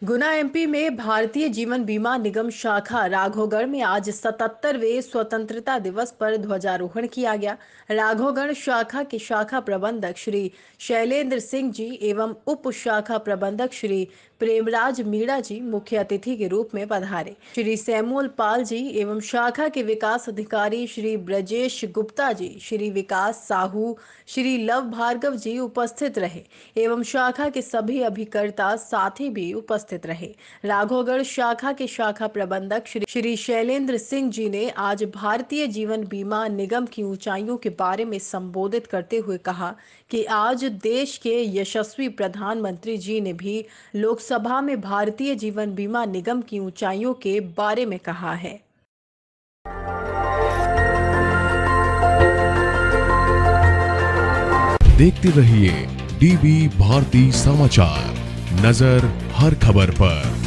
गुना MP में भारतीय जीवन बीमा निगम शाखा राघवगढ़ में आज 77वें स्वतंत्रता दिवस पर ध्वजारोहण किया गया। राघवगढ़ शाखा के शाखा प्रबंधक श्री शैलेंद्र सिंह जी एवं उप शाखा प्रबंधक श्री प्रेमराज मीणा जी मुख्य अतिथि के रूप में पधारे। श्री सैमुअल पाल जी एवं शाखा के विकास अधिकारी श्री ब्रजेश गुप्ता जी, श्री विकास साहू, श्री लव भार्गव जी उपस्थित रहे एवं शाखा के सभी अभिकर्ता साथी भी उपस्थित रहे। राघवगढ़ शाखा के शाखा प्रबंधक श्री शैलेंद्र सिंह जी ने आज भारतीय जीवन बीमा निगम की ऊंचाइयों के बारे में संबोधित करते हुए कहा कि आज देश के यशस्वी प्रधानमंत्री जी ने भी लोकसभा में भारतीय जीवन बीमा निगम की ऊंचाइयों के बारे में कहा है। देखते रहिए डीबी भारती समाचार, नजर हर खबर पर।